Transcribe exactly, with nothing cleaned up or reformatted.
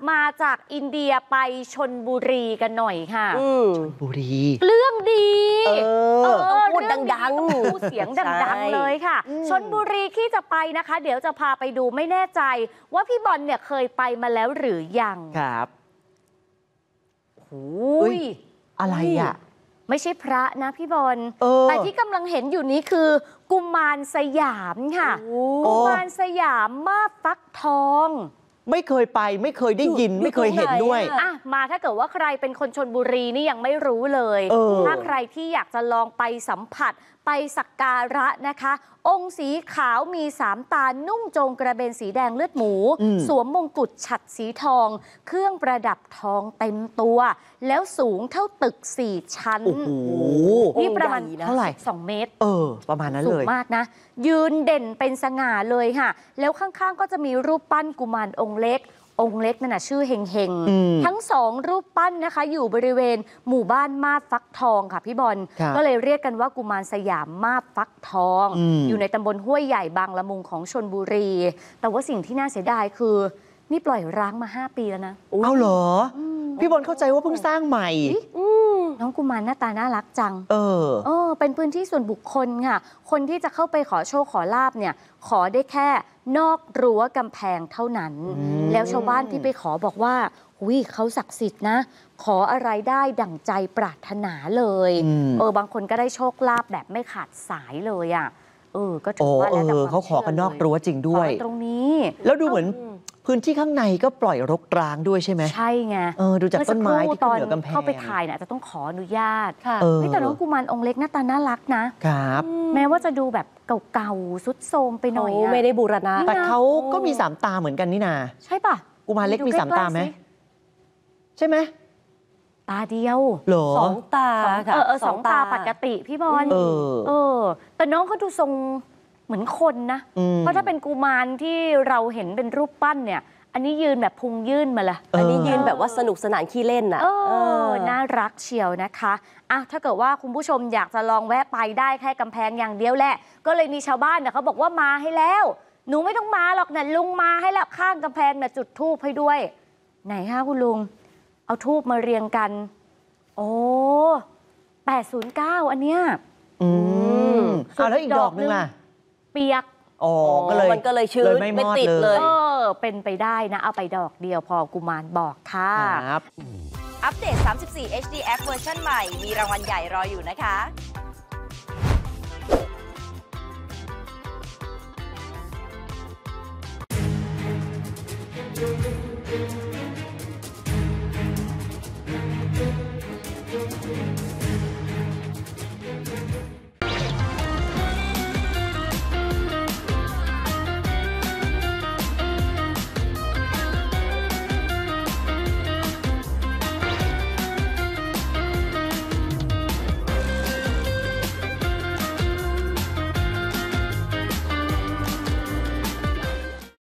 มาจากอินเดียไปชลบุรีกันหน่อยค่ะชลบุรีเรื่องดีเออต้องพูดดังๆพูดเสียงดังๆเลยค่ะชลบุรีที่จะไปนะคะเดี๋ยวจะพาไปดูไม่แน่ใจว่าพี่บอลเนี่ยเคยไปมาแล้วหรือยังครับโอ้ยอะไรอ่ะไม่ใช่พระนะพี่บอลแต่ที่กำลังเห็นอยู่นี้คือกุมารสยามค่ะกุมารสยามมาฟักทองไม่เคยไปไม่เคยได้ยินไม่เคยเห็นด้วยอ่ะมาถ้าเกิดว่าใครเป็นคนชลบุรีนี่ยังไม่รู้เลยถ้าใครที่อยากจะลองไปสัมผัสไปสักการะนะคะองค์สีขาวมีสามตานุ่งโจงกระเบนสีแดงเลือดหมูสวมมงกุฎฉัตรสีทองเครื่องประดับทองเต็มตัวแล้วสูงเท่าตึกสี่ชั้นนี่ประมาณเท่าไหร่สองเมตรเออประมาณนั้นเลยสูงมากนะยืนเด่นเป็นสง่าเลยค่ะแล้วข้างๆก็จะมีรูปปั้นกุมารองค์เล็กองค์เล็กนั่นน่ะชื่อเฮงเฮงทั้งสองรูปปั้นนะคะอยู่บริเวณหมู่บ้านมาบฟักทองค่ะพี่บอลก็เลยเรียกกันว่ากุมารสยามมาบฟักทองอยู่ในตำบลห้วยใหญ่บางละมุงของชลบุรีแต่ว่าสิ่งที่น่าเสียดายคือนี่ปล่อยร้างมาห้าปีแล้วนะเอาเหรอพี่บอลเข้าใจว่าเพิ่งสร้างใหม่น้องกุมารหน้าตาน่ารักจังเออเออเป็นพื้นที่ส่วนบุคคลค่ะคนที่จะเข้าไปขอโชคขอลาภเนี่ยขอได้แค่นอกรั้วกำแพงเท่านั้นแล้วชาวบ้านที่ไปขอบอกว่าหุยเขาศักดิ์สิทธิ์นะขออะไรได้ดั่งใจปรารถนาเลยเออบางคนก็ได้โชคลาภแบบไม่ขาดสายเลยอ่ะเออก็ถือว่าแล้วแต่เขาขอกันนอกรั้วจริงด้วยตรงนี้แล้วดูเหมือนพื้นที่ข้างในก็ปล่อยรกร้างด้วยใช่ไหมใช่ไงเออดูจากต้นไม้ที่ขึ้นเหนือกำแพงเข้าไปถ่ายเนี่ยจะต้องขออนุญาตค่ะแต่น้องกุมารองค์เล็กหน้าตาน่ารักนะครับแม้ว่าจะดูแบบเก่าๆซุดโทรมไปหน่อยไม่ได้บูรณะแต่เขาก็มีสามตาเหมือนกันนี่นาใช่ป่ะกุมารเล็กมีสามตาไหมใช่ไหมตาเดียวสองตาเออสองตาปกติพี่บอลเออแต่น้องเขาดูทรงเหมือนคนนะเพราะถ้าเป็นกุมารที่เราเห็นเป็นรูปปั้นเนี่ยอันนี้ยืนแบบพุงยื่นมาละอันนี้ยืนแบบว่าสนุกสนานขี้เล่นอ่ะเออน่ารักเชียวนะคะอ่ะถ้าเกิดว่าคุณผู้ชมอยากจะลองแวะไปได้แค่กำแพงอย่างเดียวแหละก็เลยมีชาวบ้านเนี่ยเขาบอกว่ามาให้แล้วหนูไม่ต้องมาหรอกนะลุงมาให้แล้วข้างกำแพงน่ะจุดธูปให้ด้วยไหนคะคุณลุงเอาธูปมาเรียงกันโอ้แปดศูนย์เก้าอันเนี้ยอืมเอาแล้วอีกดอกนึงล่ะเปียกอ๋อก็เลยมันก็เลยชื้นไม่ติดเลยเออเป็นไปได้นะเอาไปดอกเดียวพอกุมารบอกค่ะครับอัปเดตสามสิบสี่ เอช ดี เอฟ เวอร์ชันใหม่มีรางวัลใหญ่รออยู่นะคะ